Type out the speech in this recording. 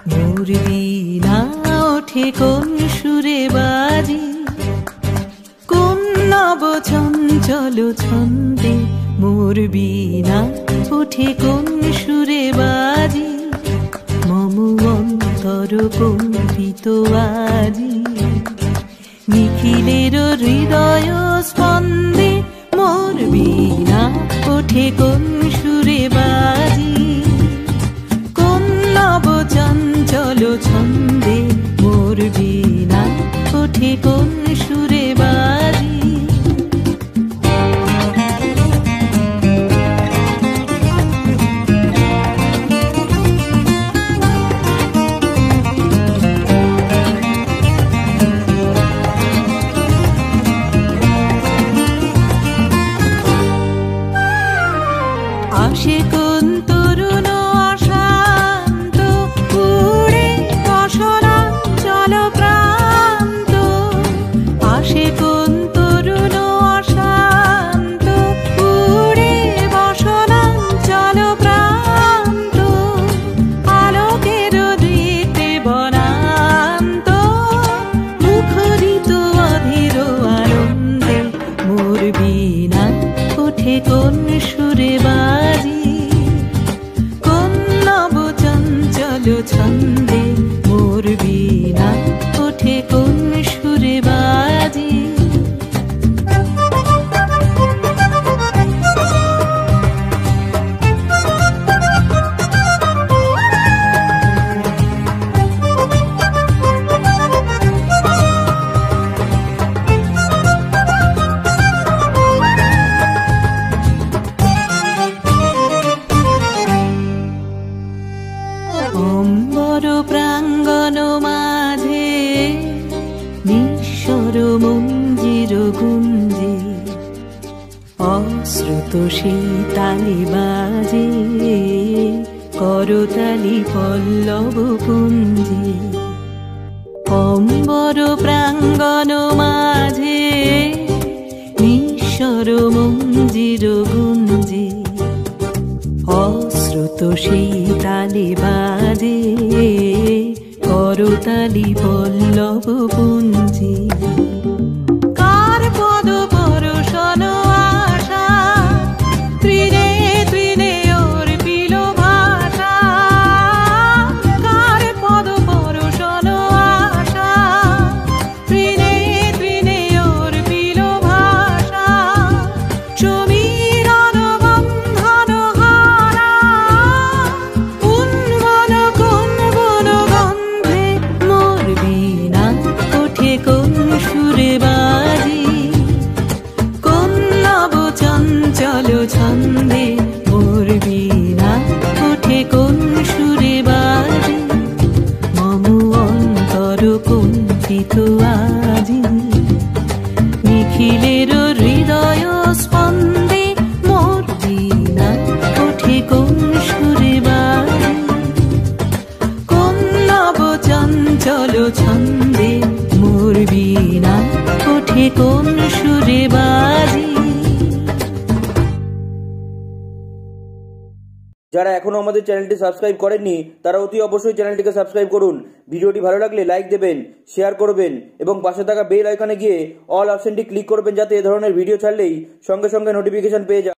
মোর বীণা ওঠে কোন সুরে বাজি, কোন নব চঞ্চল ছন্দে মোর বীণা ওঠে কোন সুরে বাজি, মম অন্তর কম্পিত আজি। নিখিলের হৃদয় স্পন্দে মোর বীণা ওঠে কোন সুরে বাজি, কোন নব চঞ্চল ছন্দে মোর বীণা ওঠে কোন সুরে বাজি। আসে কোন তরুণ অশান্ত উড়ে বসনাঞ্চল প্রান্ত, আসে কোন তরুণ অশান্ত উড়ে বসনাঞ্চল প্রান্ত, আলোকের দীপ্তে বনান্ত মুখরিত অধীর আনন্দে মোর বীণা ওঠে কোন সুরে বাজি, কোন নব চঞ্চল ছন্দে মোর বীণা ওঠে কোন সুরে বাজি। অম্বর প্রাঙ্গণ মাঝে নিঃস্বর মঞ্জির গুঞ্জে, অশ্রুত সেই তালি বাজে করতালি পল্লব কুঞ্জে। অম্বর প্রাঙ্গণ মাঝে নিঃস্বর মঞ্জির গুঞ্জে, অশ্রুত সেই তালি বাজে করতালি পল্লব পুঞ্জে। কার পদ পরশন আশা তৃণে তৃণে অর্পিল ভাষা, কার পদ পরশন আশা তৃণে তৃণে অর্পিল ভাষা, সমীরণ বন্ধন হারা উন্মন কোন বন গন্ধে মোর বীণা ওঠে কোন সুরে বাজি, কোন নব চঞ্চল ছন্দে মোর বীণা ওঠে কোন সুরে বাজি, মম অন্তর কম্পিত আজি। নিখিলের হৃদয় স্পন্দে মোর বীণা ওঠে কোন সুরে বাজি, কোন নব চঞ্চল ছন্দে মোর বীণা ওঠে কোন সুরে বাজি। যারা এখনো আমাদের চ্যানেলটি সাবস্ক্রাইব করেননি তারা অতি অবশ্যই চ্যানেলটিকে সাবস্ক্রাইব করুন। ভিডিওটি ভালো লাগলে লাইক দেবেন, শেয়ার করবেন এবং পাশে থাকা বেল আইকনে গিয়ে অল অপশনটি ক্লিক করবেন, যাতে এ ধরনের ভিডিও ছাড়লেই সঙ্গে সঙ্গে নোটিফিকেশন পেয়ে যান।